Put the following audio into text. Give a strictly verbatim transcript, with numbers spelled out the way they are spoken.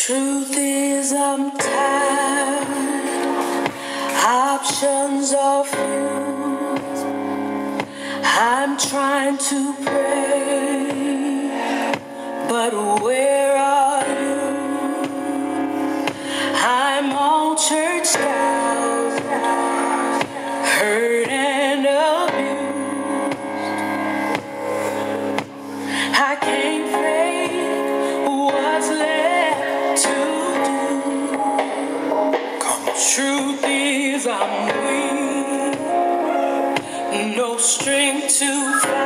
Truth is I'm tired, options are few. I'm trying to pray, but where are you? I'm all churched out, hurt and abused. I can't fake what's left to do. Come on. Truth is I'm weak, no strength to fight.